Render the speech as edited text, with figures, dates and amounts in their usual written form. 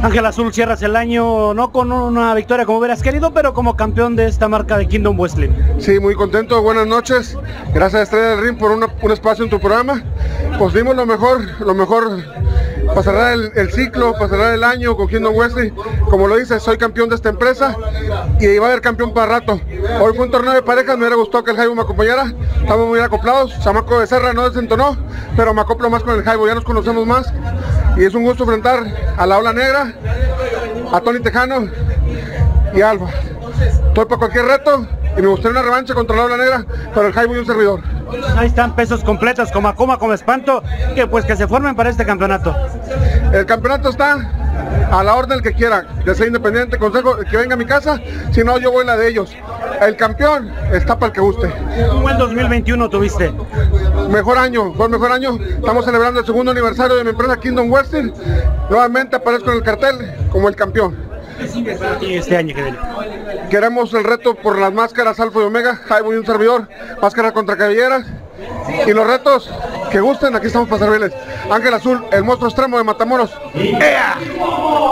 Ángel Azul, cierras el año no con una victoria como hubieras querido, pero como campeón de esta marca de Kingdom Wrestling. Sí, muy contento, buenas noches. Gracias Estrella del Ring por un espacio en tu programa. Pues dimos lo mejor para cerrar el ciclo, para cerrar el año con Kingdom Wrestling. Como lo dices, soy campeón de esta empresa y va a haber campeón para rato. Hoy fue un torneo de parejas, me hubiera gustado que el Jaibo me acompañara. Estamos muy acoplados, Chamaco de Serra no desentonó, pero me acoplo más con el Jaibo, ya nos conocemos más. Y es un gusto enfrentar a la Ola Negra, a Tony Tejano y a Alba. Estoy para cualquier reto y me gustaría una revancha contra la Ola Negra, pero el Jaibo y un servidor. Ahí están pesos completos, como Akuma, como Espanto, que se formen para este campeonato. El campeonato está a la orden del que quiera, que sea independiente, consejo, que venga a mi casa, si no yo voy a la de ellos. El campeón está para el que guste. ¿Cómo el 2021 tuviste? Mejor año, fue el mejor año. Estamos celebrando el segundo aniversario de mi empresa Kingdom Wrestling. Nuevamente aparezco en el cartel como el campeón. ¿Y este año que viene? Queremos el reto por las máscaras Alfa y Omega, Jaibo y un servidor, máscaras contra cabelleras. Y los retos que gusten, aquí estamos para servirles. Ángel Azul, el monstruo extremo de Matamoros. ¡Ea!